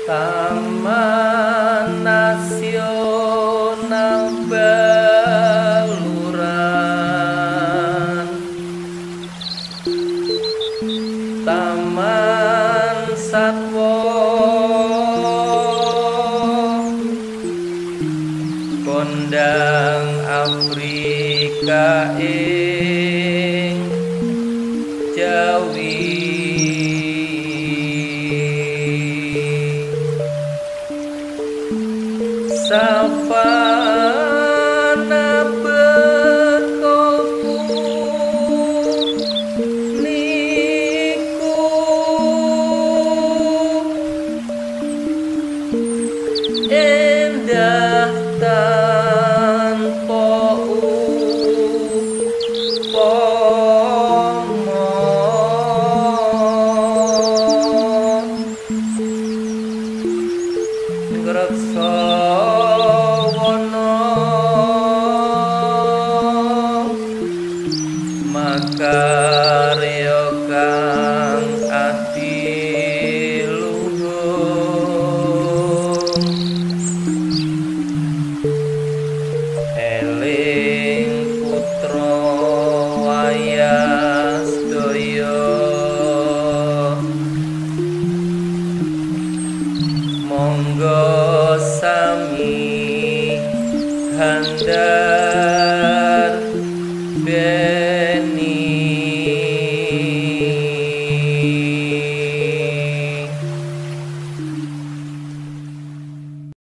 Taman Nasional Baluran, Taman Satwa Kondang Afrika ing Jawi, savana bekoku niku endah tanpa upama, ngreksa makarya kang adiluhung, eling putra wayasdaya, monggo sami handar